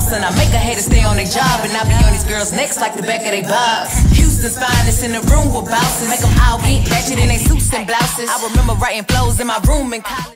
Son, I make a hater stay on their job, and I be on these girls' necks like the back of their bobs. Houston's finest in the room with bouncers, make them all get ratchet in their suits and blouses. I remember writing flows in my room in college.